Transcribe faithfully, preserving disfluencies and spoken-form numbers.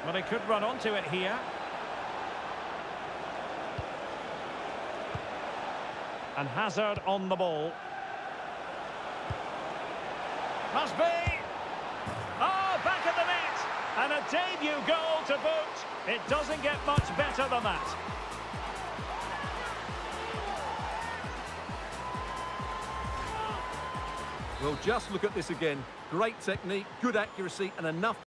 Well, he could run onto it here. And Hazard on the ball. Must be. Oh, back of the net. And a debut goal to boot. It doesn't get much better than that. Well, just look at this again. Great technique, good accuracy, and enough